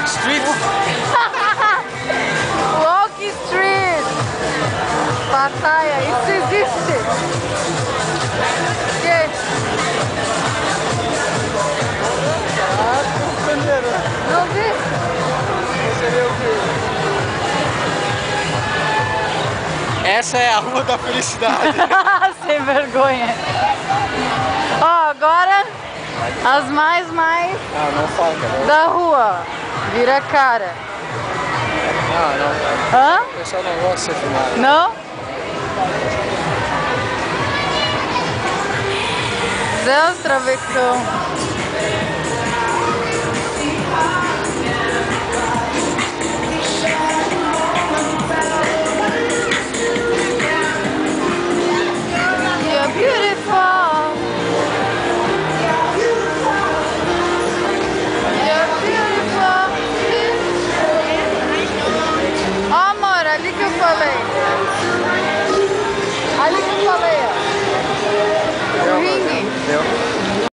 Street. Walk Street. Pattaya, isso existe. Que? Não vi. Você vê o quê? Essa é a rua da felicidade. Sem vergonha. Ó, agora as mais Ah, não fala, cara. da rua. Vira a cara. Ah, não. Hã? O pessoal não gosta de ser filmado. Não? Deus, travecão.